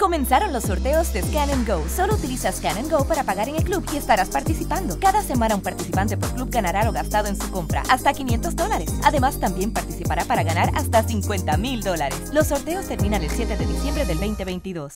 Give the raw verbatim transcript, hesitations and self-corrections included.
Comenzaron los sorteos de Scan and Go. Solo utiliza Scan and Go para pagar en el club y estarás participando. Cada semana un participante por club ganará lo gastado en su compra, hasta quinientos dólares. Además, también participará para ganar hasta cincuenta mil dólares. Los sorteos terminan el siete de diciembre del dos mil veintidós.